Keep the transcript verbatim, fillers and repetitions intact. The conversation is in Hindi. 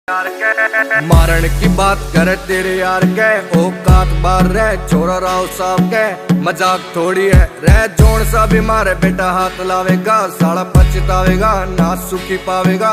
मारन की बात करे तेरे यार के औकात बार रह छोरा राव साहब के मजाक थोड़ी है रह जोन सा भी मारे बेटा हाथ लावेगा साला पछतावेगा ना सुखी पावेगा।